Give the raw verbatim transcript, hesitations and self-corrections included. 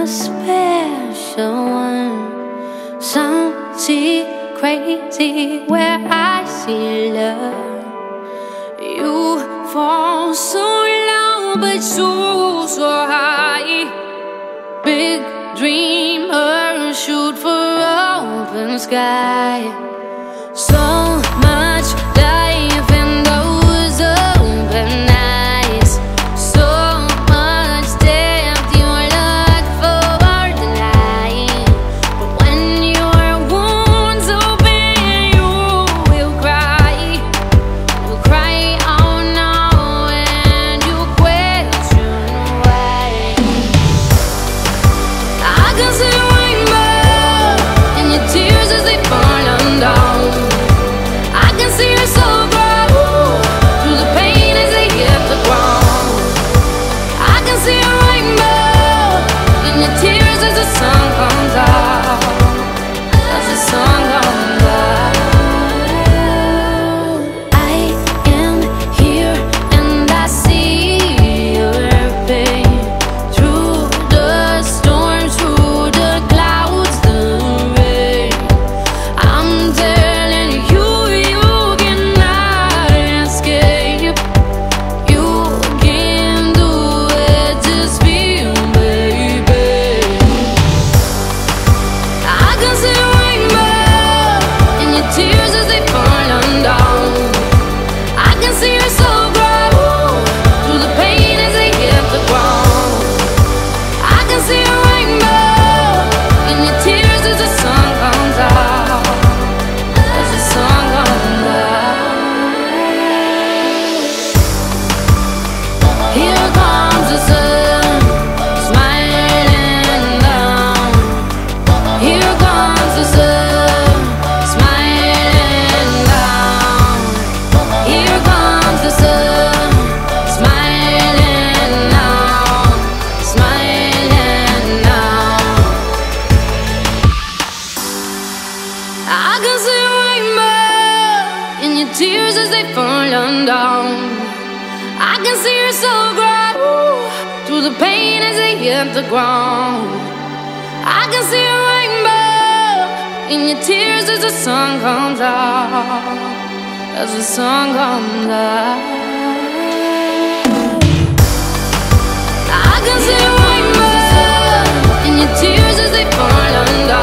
a special one, something crazy where I see love. You fall so low but so, so high. Big dreamer, shoot for open sky. So much life in those open eyes. So much depth, you look for the light. But when your wounds open, you will cry. You cry out now and you question why. I can see a rainbow in your tears as they fall undone. I can see your soul grow through the pain as they hit the ground. I can see a rainbow in your tears as the sun comes out. As the sun comes out. I am here and I see your pain through the storm, through the clouds, the rain. I'm telling you, you cannot escape. You can do it, just feel, baby. I can see a rainbow in your tears as they fall undone. I can see your soul grow through the pain as they hit the ground. I can see a rainbow in your tears as the sun comes out. As the sun comes out. Here comes the sun, smiling down. Here comes the sun, smiling down. Here comes the sun, smiling now, smiling now. I can see a rainbow in your tears as they fall undone. I can see your soul grow through the pain as they hit the ground. I can see a rainbow in your tears as the sun comes out. As the sun comes out. I can see a rainbow in your tears as they fall undone.